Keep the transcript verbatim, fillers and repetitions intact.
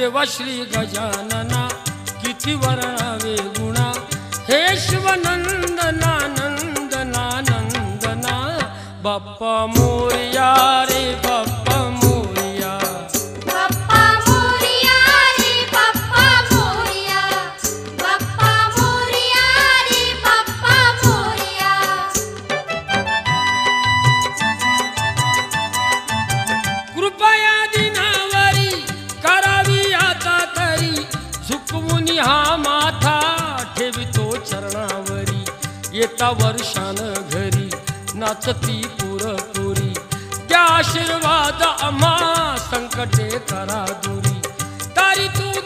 देवा श्री गजानना किती वर्णावे गुणा हे शिवनंदना नंदना नंदना बाप्पा मोरया रे बाप्पा मोरया बाप्पा मोरया रे बाप्पा मोरया बाप्पा मोरया रे बाप्पा मोरया कृपया दिनावरी करावी आता तरी झुकवून हा माथा ठेवितो चरणावरी येता वर्षान घरी नाचती पुरपुरी त्या आशीर्वाद आम्हा संकटे करा दुरी तारी तू